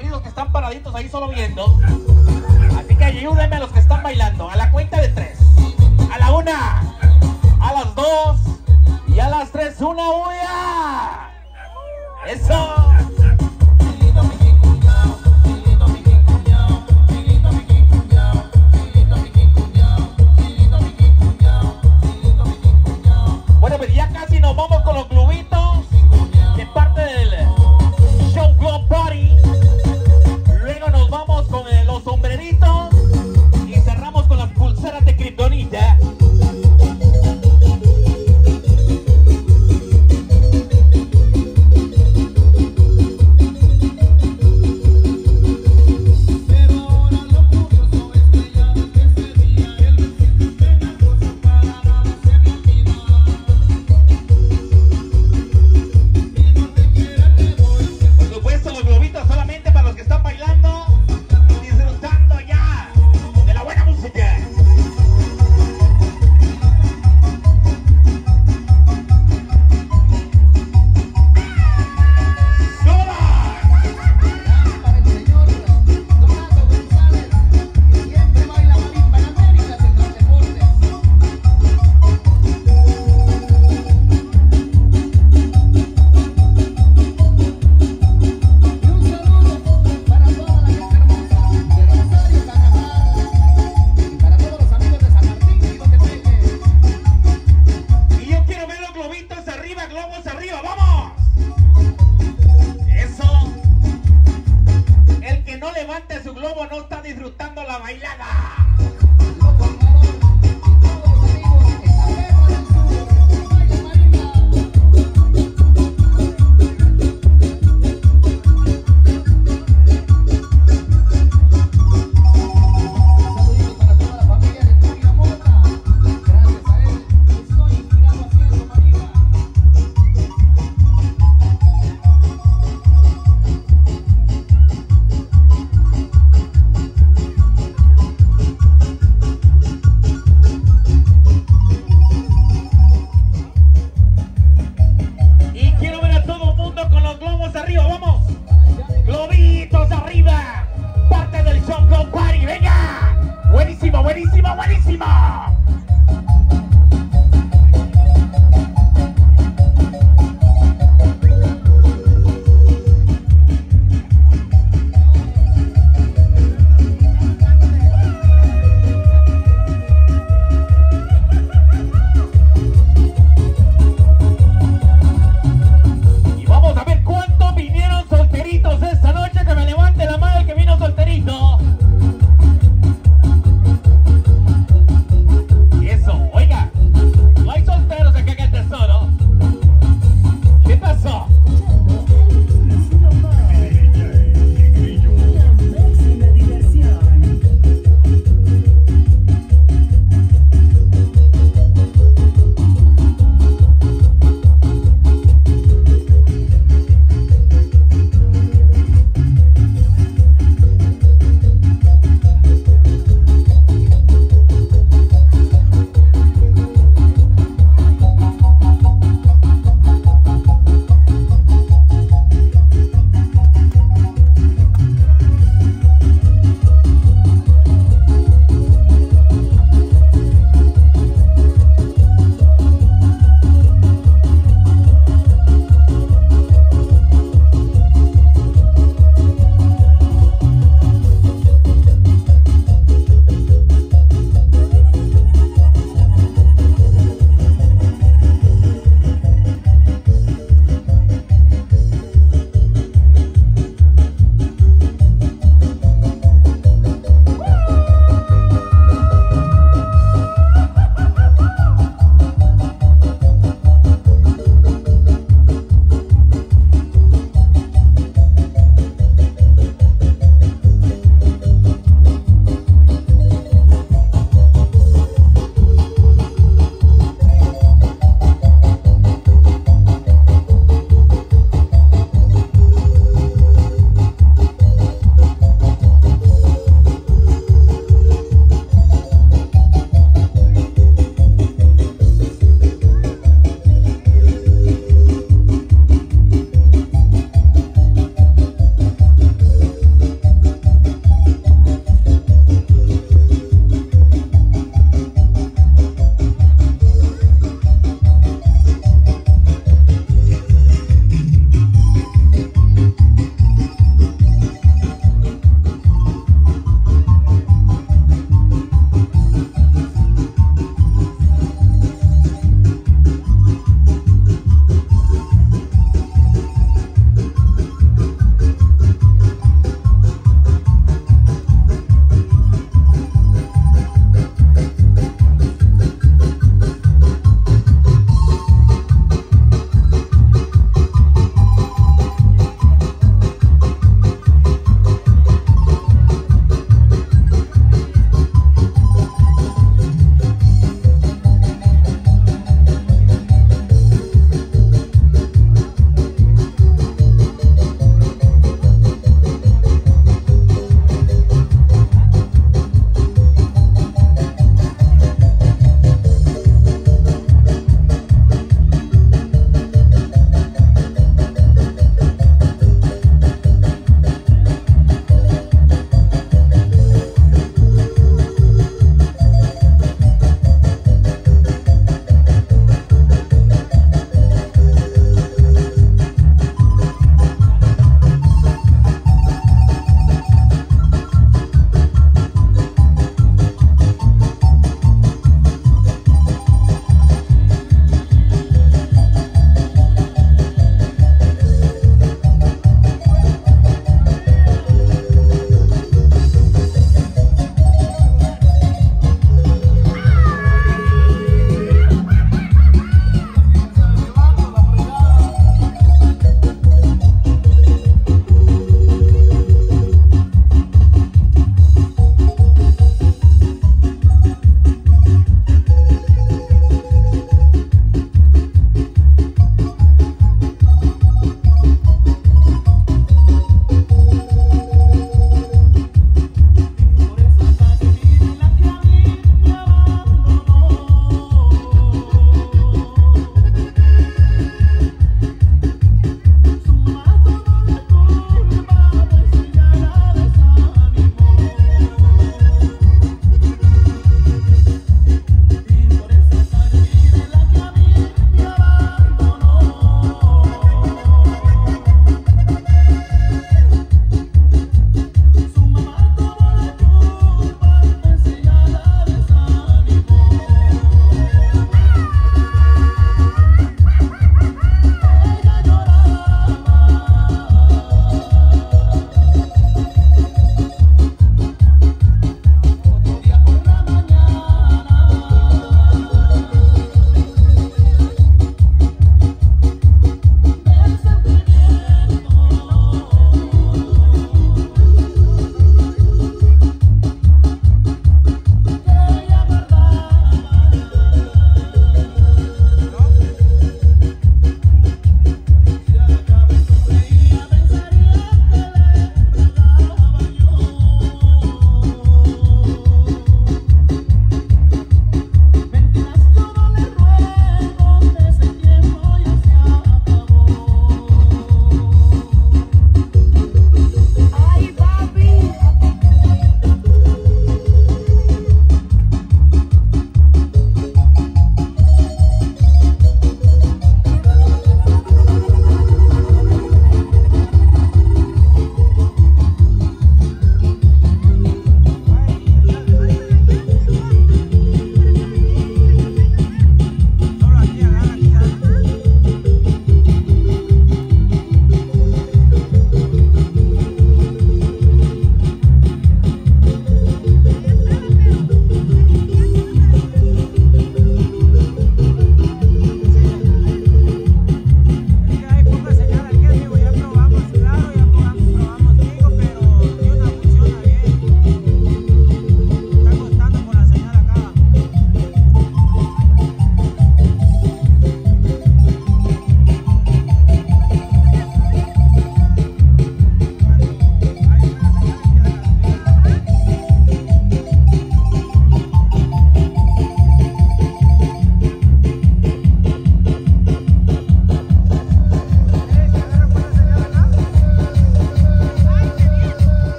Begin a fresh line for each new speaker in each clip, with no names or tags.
aburridos que están paraditos ahí solo viendo. Así que ayúdenme a los que están bailando. A la cuenta de 3. A la 1, a las 2 y a las 3. ¡Una bulla! ¡Eso! Bueno, pues ya casi nos vamos con los globitos de parte del Show Globe Party. Luego nos vamos con los sombreritos y cerramos con las pulseras de Kryptonita.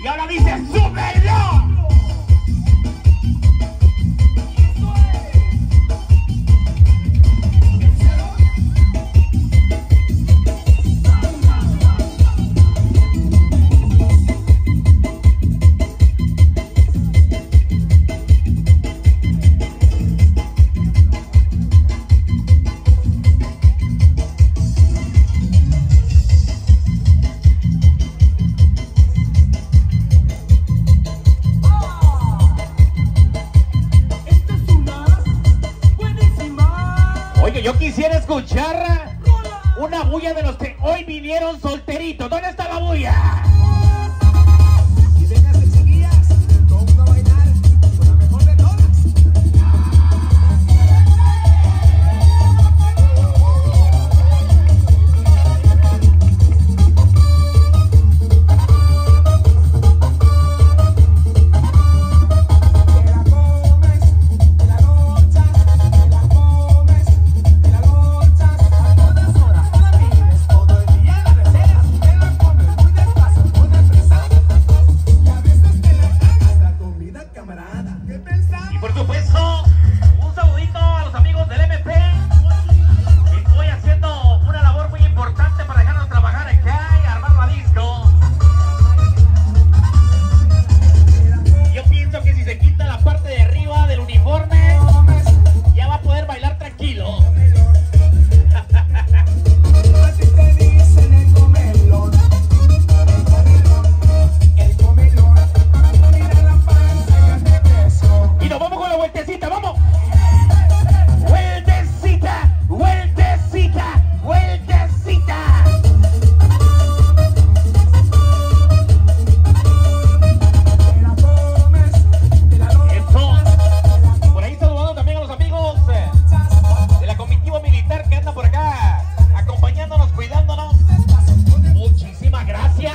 ahora dice, ¡súbelo! Oye, yo quisiera escuchar una bulla de los que hoy vinieron solteritos. ¿Dónde está la bulla?
Y véngase, chiquillas, todo mundo a bailar con la mejor de todas.
Por supuesto, un saludito a los amigos del MP. Estoy haciendo una labor muy importante para dejarnos trabajar acá y armar la disco. Yo pienso que si se quita la parte de arriba del uniforme, ya va a poder bailar tranquilo.
Así te dicen el comelón, el comelón. Mira la panza y hazme beso.
Y nos vamos con la vueltecita, vamos. Vueltecita, vueltecita, vueltecita.
Te la comes, te la
Eso. Por ahí saludando también a los amigos de la comitiva militar que anda por acá acompañándonos, cuidándonos. Muchísimas gracias.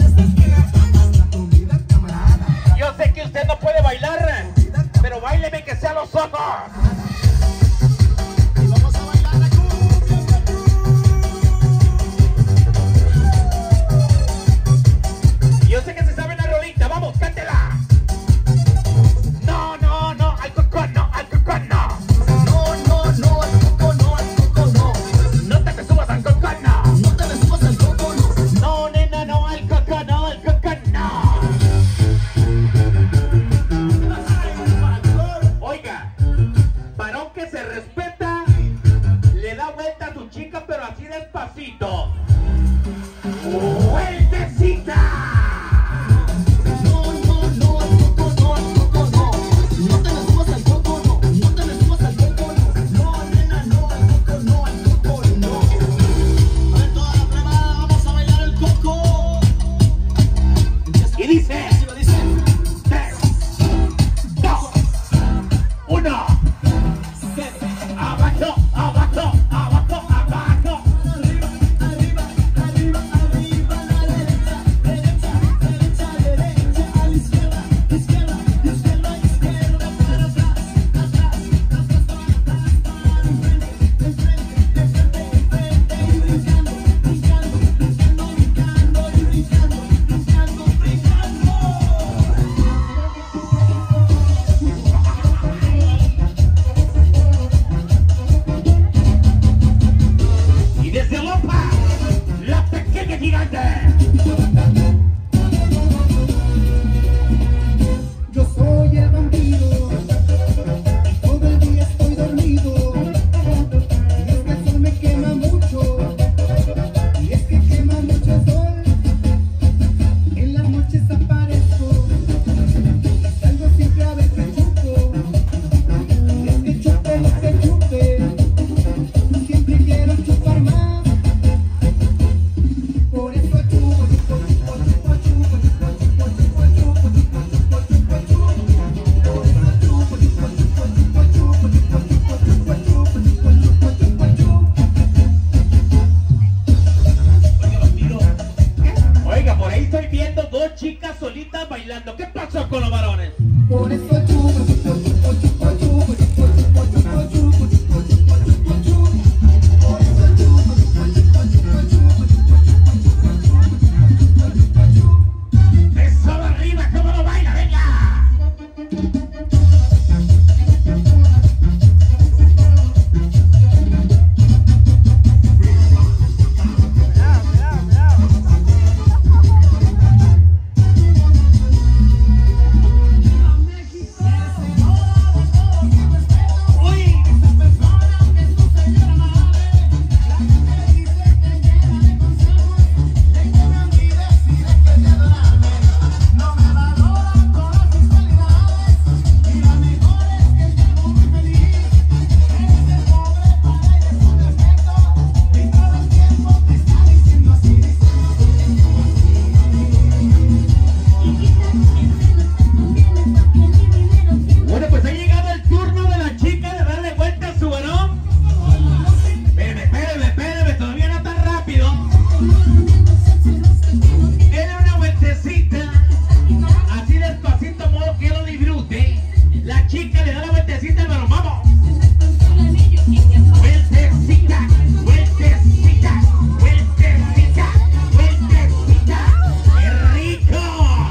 Yo sé que usted no puede bailar, pero baileme que sea los ojos.
Y vamos a bailar la cumbia.
Yo sé que se sabe la rolita, vamos, cántela. No, no, no, al coco no, al coco no.
No, no, no, al coco no, al coco no.
No te me subas al coco no.
No te le subas al coco no.
No, nena, no, al coco no, al coco no. Oiga, varón que se respeta, le da vuelta a su chica, pero así despacito. ¡Vueltecita!
No, no, no, al coco no, al coco no. No te le subas al coco no. No te le subas al coco no. No, nena, no, al coco no, al coco no. A ver, toda la privada, vamos a bailar el coco.
Y dice,
Así lo dice.
3, 2, 1. Abajo, abajo, abajo, abajo.
Arriba, arriba, arriba, arriba, a la derecha, derecha, derecha, derecha, a la izquierda, izquierda, izquierda, izquierda, para atrás, atrás, atrás, para atrás, para enfrente, enfrente, enfrente, enfrente, y brincando, brincando, brincando, brincando, y brincando, brincando, brincando.
Y desde Europa, la pequeña gigante.
Yo soy el vampiro, todo el día estoy dormido, y es que el sol me quema mucho, y es que quema mucho el sol, en las noches aparezco, y salgo siempre a ver que chupo, y es que chupe lo que chupe, siempre quiero chupar más, por eso chupo, chupo, chupo, chupo, chupo, chupo, chupo, chupo, chupo, chupo, chupo, chupo, chupo.
Oiga, por ahí estoy viendo dos chicas solitas bailando. ¿Qué pasó con los varones?
Por eso chupo, chupo, chupo, chupo, chupo, chupo, chupo, chupo, chupo, chupo, chupo, chupo, chupo. Por eso chupo, chupo, chupo, chupo, chupo, chupo, chupo, chupo, chupo, chupo, chupo, chupo.
¡Eso de arriba! Denle una vueltecita, así despacito, modo que lo disfrute. La chica le da la vueltecita, pero vamos. Vueltecita, vueltecita, vueltecita, vueltecita. ¡Qué rico!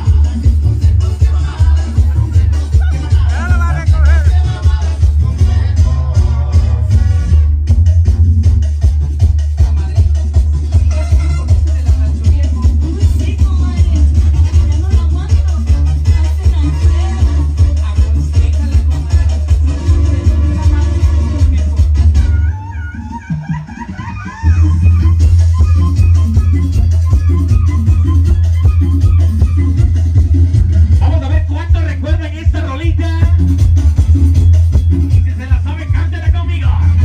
Vamos a ver cuántos recuerdan esta rolita. Y si se la sabe, cántela conmigo.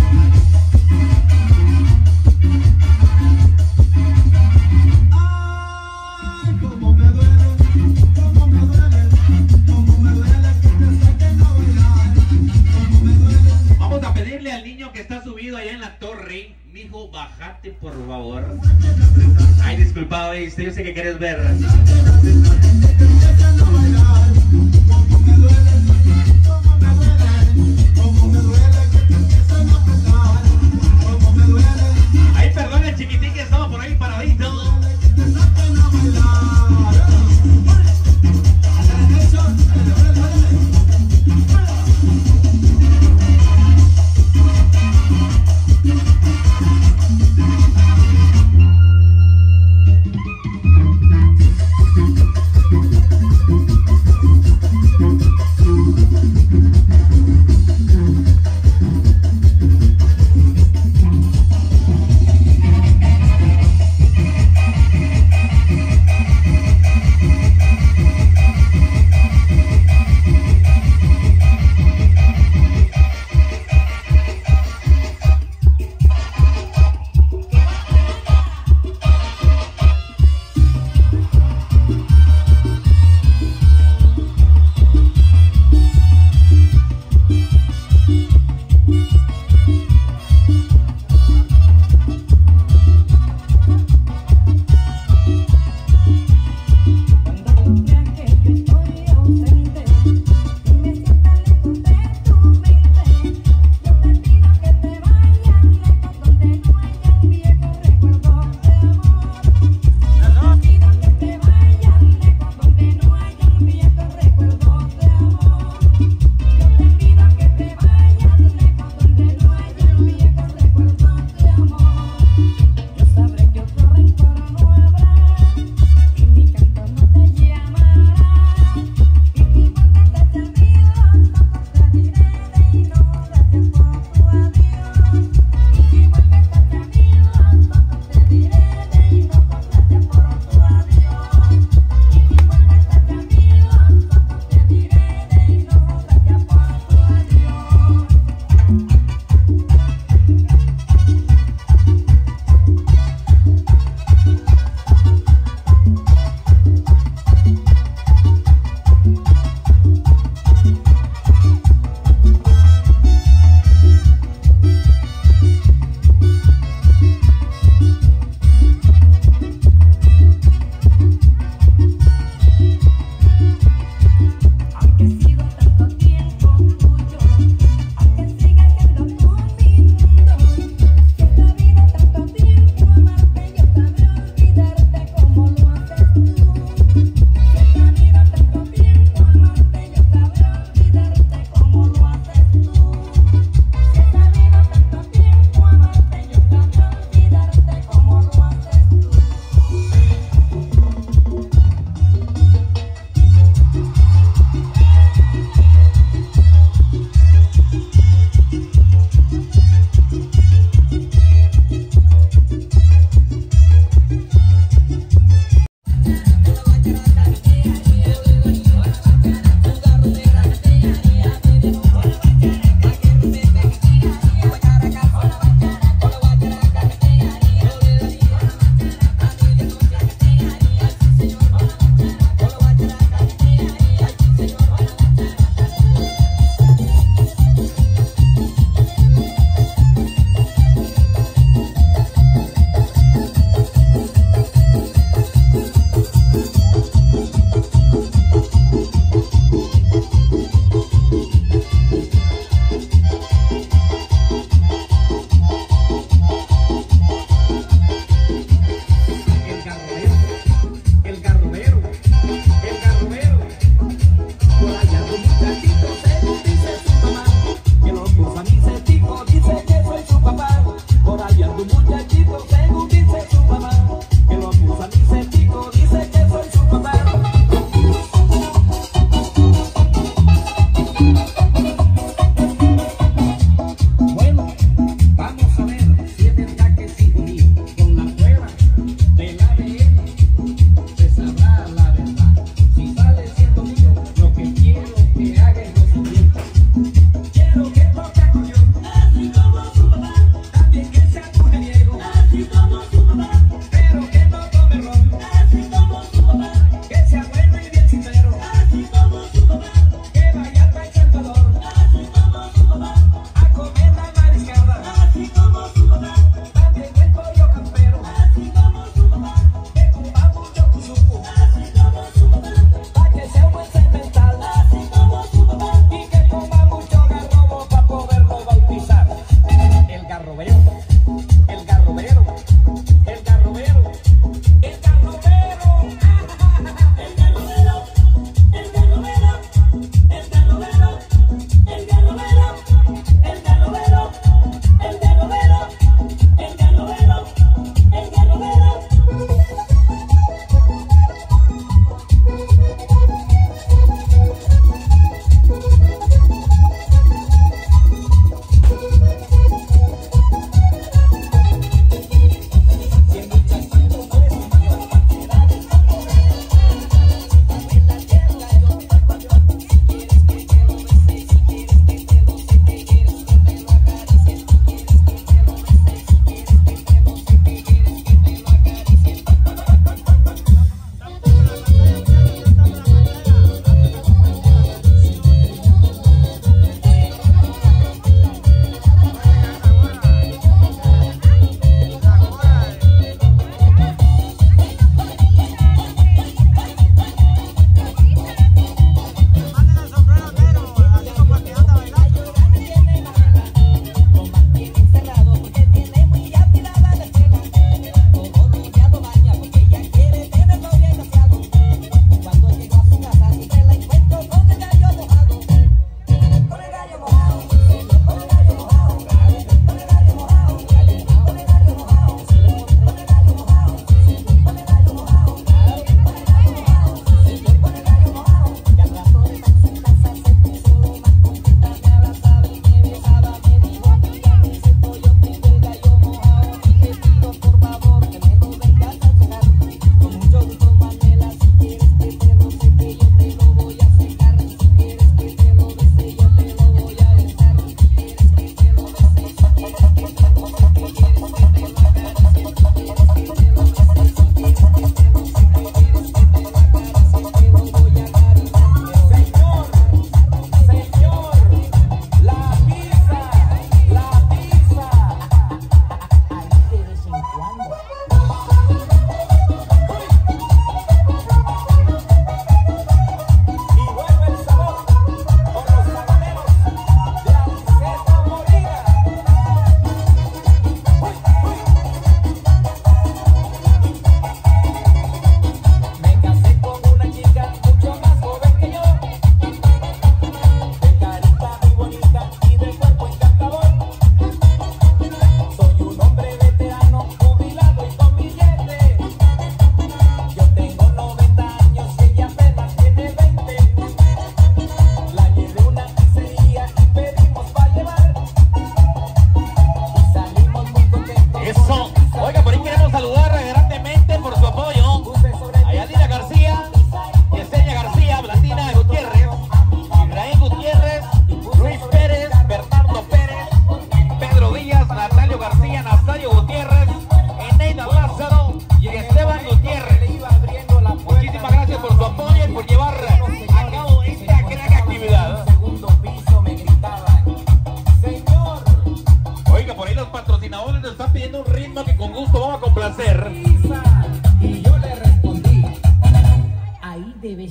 Ay, cómo me duele, cómo me duele, cómo me duele que te saquen a bailar, cómo me duele.
Vamos a pedirle al niño que está subido allá en la torre. Mijo, bájate por favor. Ay, disculpa, yo sé que quieres ver. Ay, perdón el chiquitín que estaba por ahí paradito.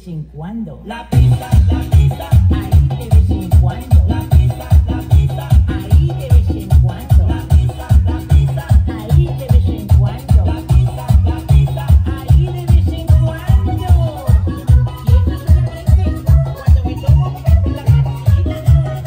vez en cuando. La pista, ahí de vez en cuando. La pista, ahí de vez en cuando. La pista, ahí de vez en cuando. La pista, ahí de vez en cuando. Y eso solamente cuando me tomo la cafeína.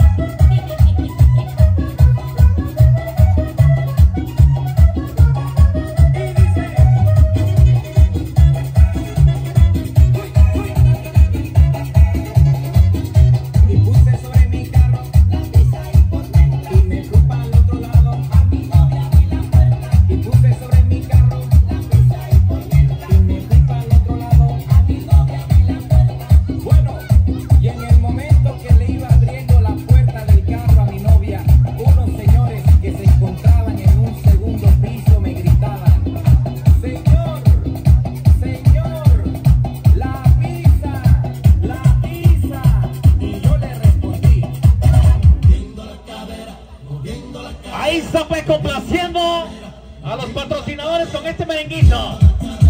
Ahí está pues complaciendo a los patrocinadores con este merenguito.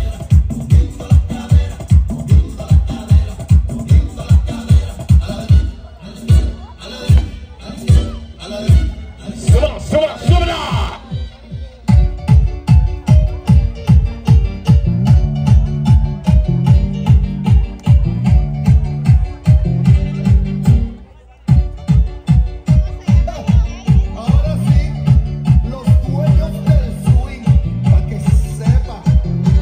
¡Súbela, súbela, súbela!
Ahora sí, los dueños del swing, para que sepa.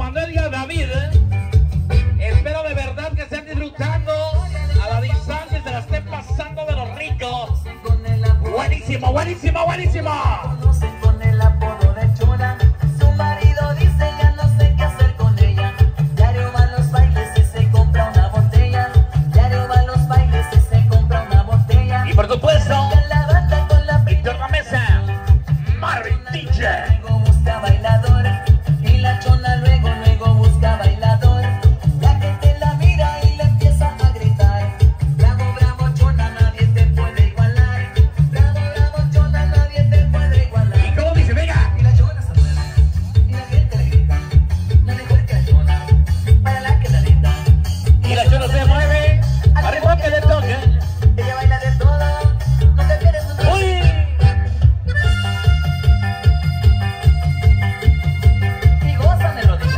Manuel y a David. Espero de verdad que estén disfrutando a la distancia y se la estén pasando de los ricos. Buenísimo, buenísimo, buenísimo.
Con el apodo de Chula, su marido dice ya no sé qué hacer con ella. Diario va a los bailes y se compra una botella. Diario va a los bailes y se compra una botella.
Y por supuesto,
La banda con la
Víctor La Mesa, Marvin DJ.
luego busca bailador y la Chona luego busca bailador. La gente la mira y le empieza a gritar: bravo, bravo Chona, nadie te puede igualar. Bravo, bravo Chona, nadie te puede igualar.
¿Y cómo dice? Venga.
Y la Chona se mueve y la gente le grita: no mejor que la Chona, para la que la linda.
Y la Chona se mueve, arriba que le toque.
Ella baila de todo, no te pierdes un trozo.
¡Uy!
Y gozan de rodillas.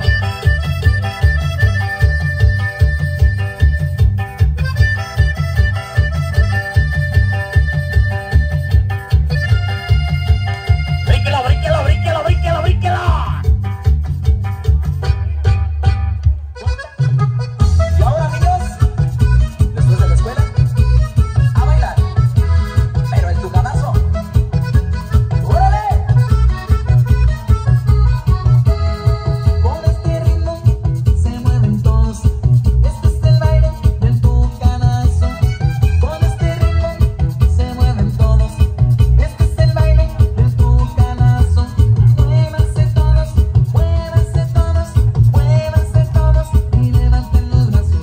¡Bríquelo, bríquelo, bríquelo, bríquelo, bríquelo!
Y ahora amigos, después de la escuela, a bailar, pero el tucanazo. ¡Órale! Con este ritmo se mueven todos. Este es el baile del tucanazo. Con este ritmo se mueven todos. Este es el baile del tucanazo. Muévanse todos, muévanse todos, muévanse todos y levanten los brazos.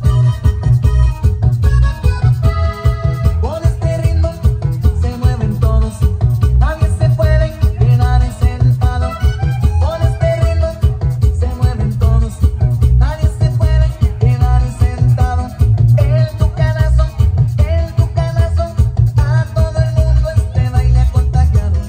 Con este ritmo se mueven todos, nadie se puede quedar sentado. Con este ritmo se mueven todos, nadie se puede quedar sentado. El tucanazo, a todo el mundo este baile ha contagiado.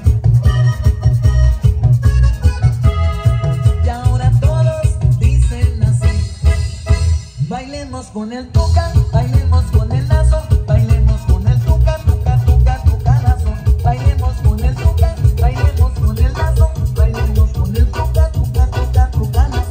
Y ahora todos dicen así: bailemos con el tuca, bailemos con el lazo, bailemos con el tuca, tucanazo. Bailemos con el tuca, bailemos con el lazo, bailemos con el tuca, tucanazo.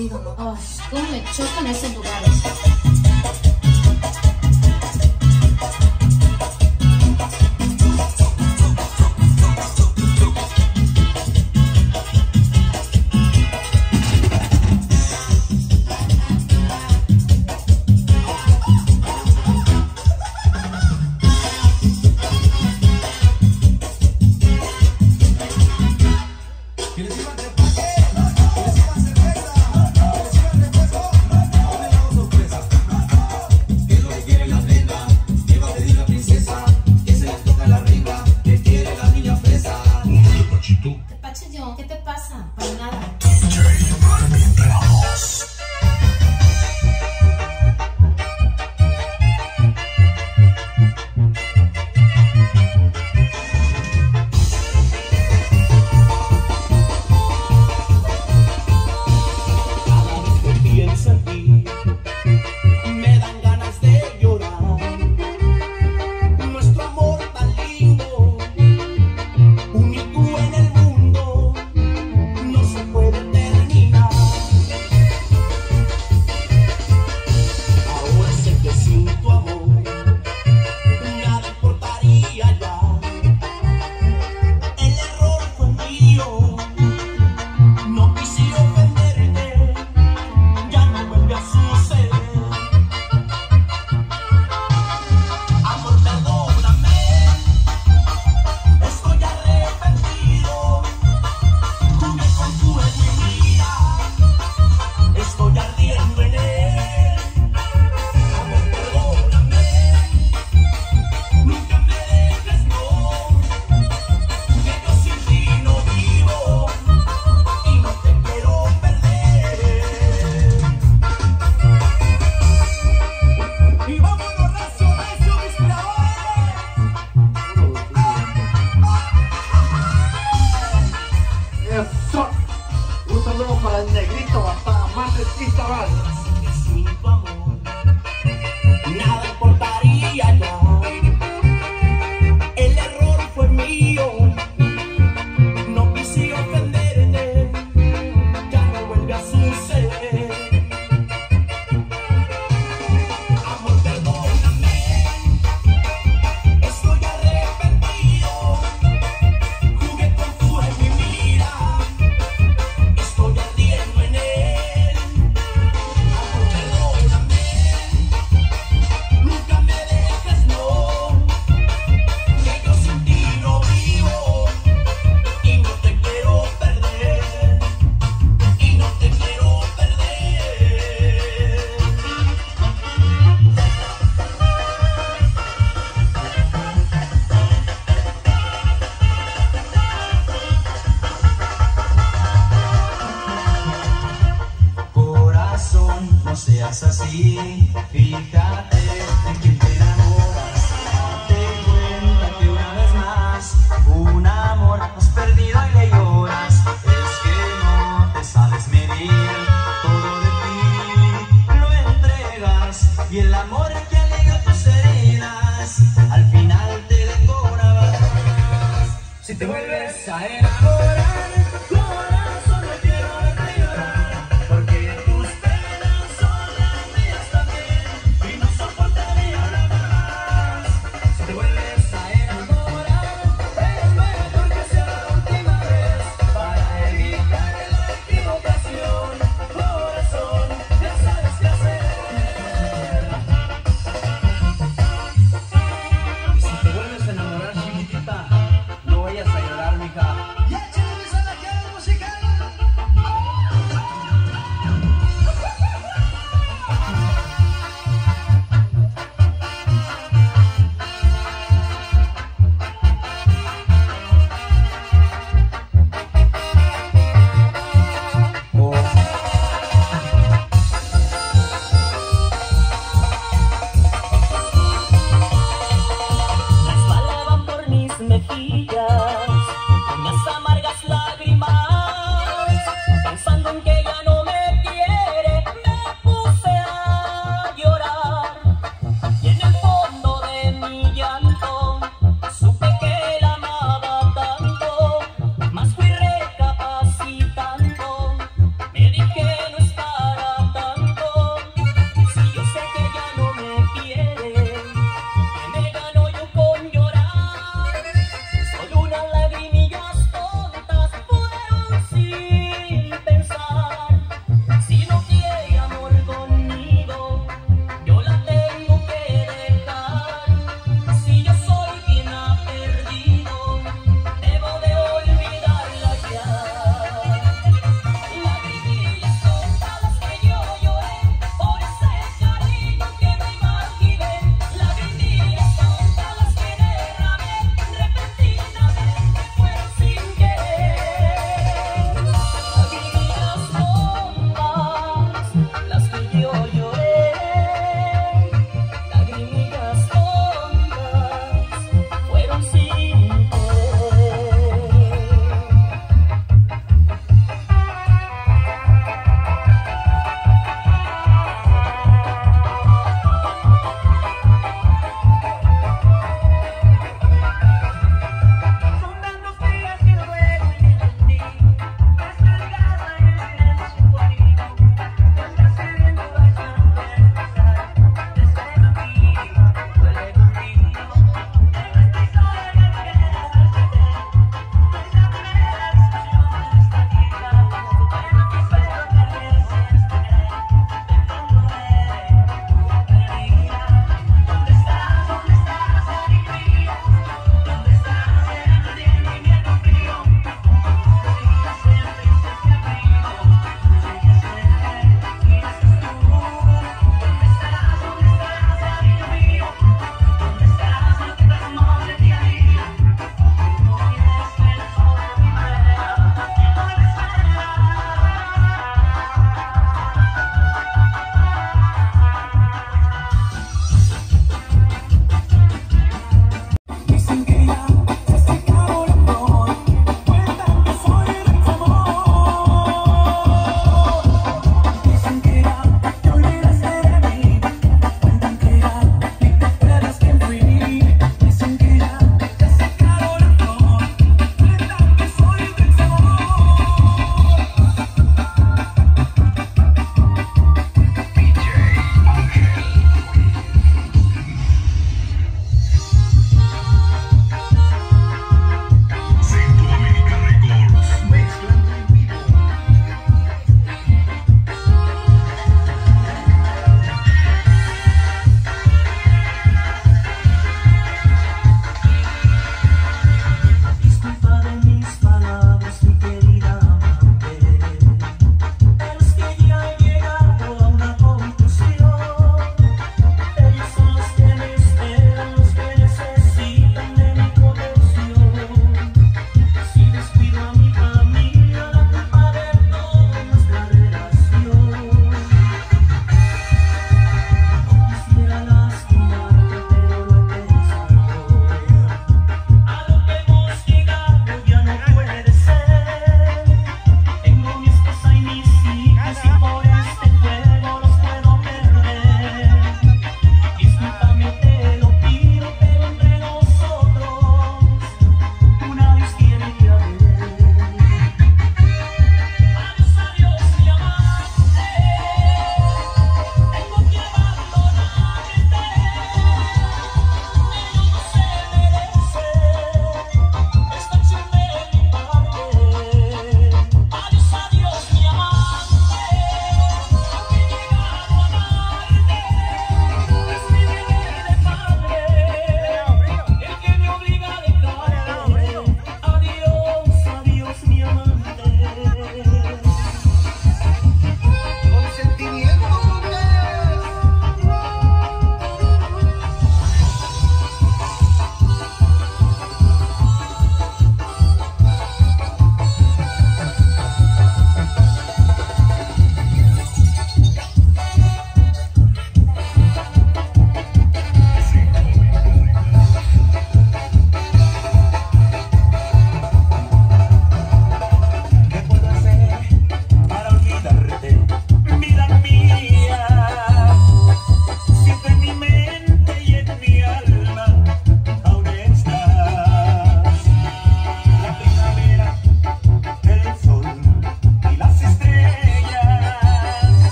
perdido, ¿no? Ay, cómo me chocan esos lugares. ¿Qué te pasa? Para nada.
Cada vez que pienso en ti, me dan ganas de llorar. Nuestro amor tan lindo, único en el mundo, no se puede terminar. Ahora sé que sin tu amor nada importaría ya. El error fue mío, no quise ofenderte, ya no vuelve a suceder. Amor, perdóname, estoy arrepentido. Jugué con fuego y mira, estoy ardiendo en él. Amor, perdóname, nunca me dejes, no, que yo sin ti no vivo y no te quiero perder. Y vámonos, recio, recio, mis creadores.
Eso. Un saludo para el negrito hasta más de Cristóbal.
Que sin tu amor nada importaría ya. El error fue mío, no quise ofenderte, ya no vuelve a suceder. Amor, perdóname, estoy arrepentido. Jugué con fuego y mira, estoy ardiendo en él. Amor, perdóname, nunca me dejes, no, que yo sin ti no vivo y no te quiero perder, y no te quiero perder.
Corazón, no seas así, fíjate en quién te enamoras. Date cuenta que una vez más, un amor has perdido y le lloras. Es que no te sabes medir, todo de ti lo entregas. Y el amor que alegra tus heridas, al final te decorarás. Si te vuelves a enamorar,